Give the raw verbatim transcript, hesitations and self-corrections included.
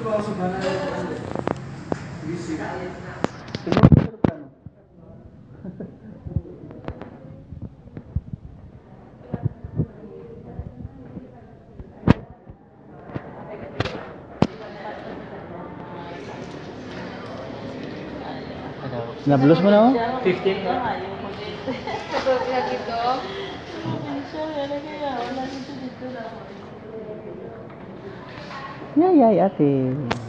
Nablos mo na oh? fifteen na. Kapag ito. Yay, yay, ate.